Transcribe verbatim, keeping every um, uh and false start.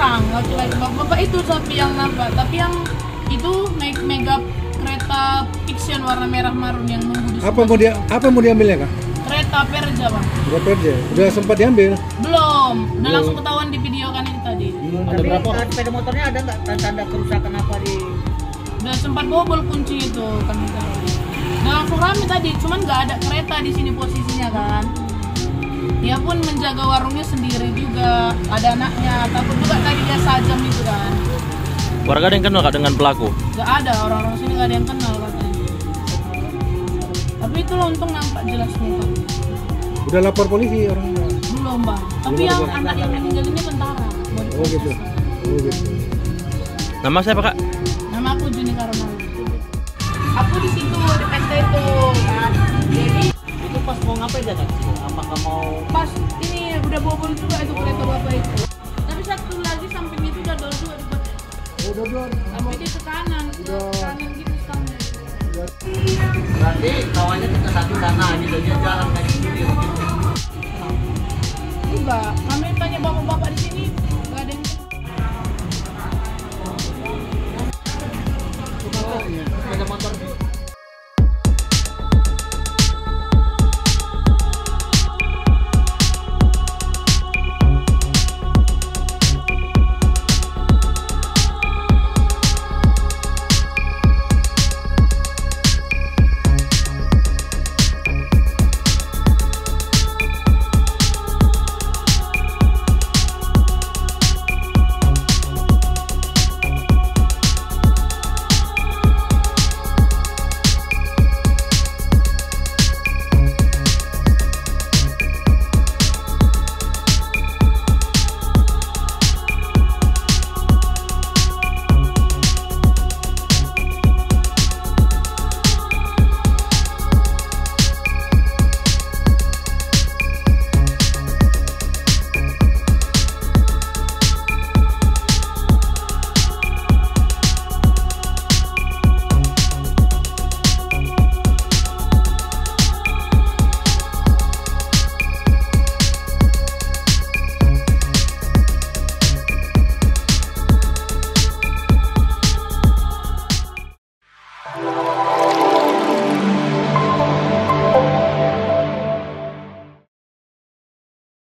orang laki-laki. Bapak itu sapi yang nampak, tapi yang itu naik mega kereta fiction warna merah marun yang nunggu di Apa mau dia apa mau diambilnya, Kak? kereta Perja, Bang. Udah kerja. Udah sempat diambil? Belum, udah langsung ketahuan di video kan itu tadi. Hmm, ada Tapi berapa? uh, sepeda motornya ada nggak tanda kerusakan apa di? Udah sempat bobol kunci itu kan. Udah langsung rame tadi, cuman nggak ada kereta di sini posisinya kan. Dia pun menjaga warungnya sendiri juga, ada anaknya, takut juga tadi dia sajam itu kan. Warga ada yang kenal Kak dengan pelaku? Gak ada, orang-orang sini gak ada yang kenal katanya. Tapi itu loh untung nampak jelas muka. Udah lapor polisi orangnya? Belum, Bang. Tapi Belum yang ada. anak yang meninggal ini tentara. Oh gitu. Oh gitu. Nama siapa Kak? Nama aku Juni Karonal. Aku di situ di P T itu kan. Jadi Itu pas mau ngapain dia kan? Apakah mau? pas ini udah bobol juga itu kereta bapak itu. Tapi satu lagi samping itu udah dol juga di bapak. Oh, udah dua. Tapi dia ke kanan, ke kanan gitu stangnya. Berarti kawannya ke satu sana gitu dia jalan kayak gitu. Enggak, kami tanya bapak-bapak di sini